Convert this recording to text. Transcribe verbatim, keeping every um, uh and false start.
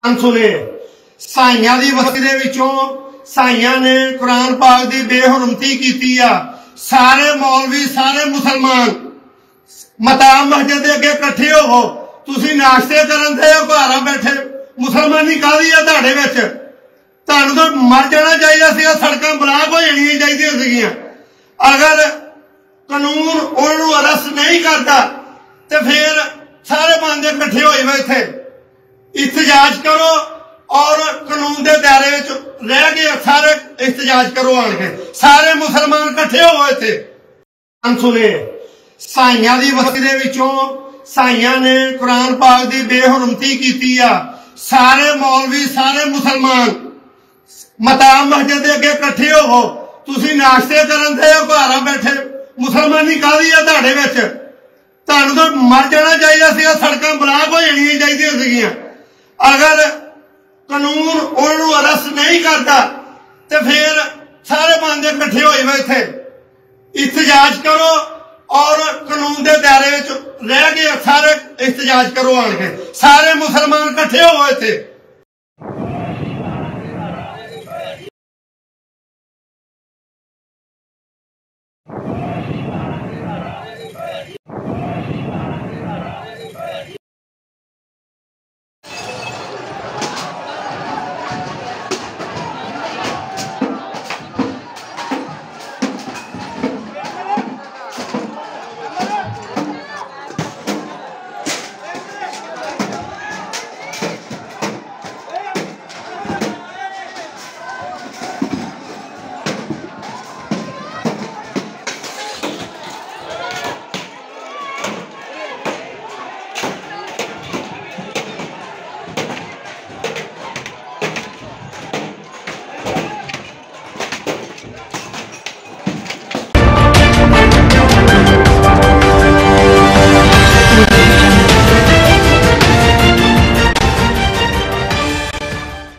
सुने साइयां दी बस्ती दे विचों साइयां ने कुरान पाक दी बेहुरमती कीती आ। सारे मौलवी सारे मुसलमान मताब मस्जिद दे अगे इकट्ठे होवो। तुसीं नाश्ते करन दे घरां बैठे मुसलमानी काहदी आ तुहाडे विच? तुहानूं तां मर जाना चाहिदा सीगा, सड़कां ब्लॉक हो जाणियां चाहीदियां सीगियां। अगर कानून उन्होंने अरेस्ट नहीं करता तो फिर सारे बंदे इकट्ठे हो जाओ, इत्थे एहतजाज करो और कानून के दायरे रह के सारे एहतजाज करो। आन के सारे मुसलमान इकट्ठे हो इत्थे। सुने साइयां दी बस्ती दे विचों साइयां ने कुरान पाक दी बेहुरमती कीती आ। सारे मौलवी सारे मुसलमान मताब मस्जिद दे अगे इकट्ठे होवो। तुसीं नाश्ते करन दे घरां बैठे मुसलमानी काहदी आ तुहाडे विच? तुहानूं तां मर जाना चाहिदा सीगा, सड़कां ब्लॉक हो जाणियां चाहीदियां सीगियां। अगर कानून उन्होंने अरेस्ट नहीं करता तो फिर सारे बंदे इकट्ठे हो जाओ, इत्थे एहतजाज करो और कानून के दायरे रह के सारे एहतजाज करो। आन के सारे मुसलमान इकट्ठे हो इत्थे।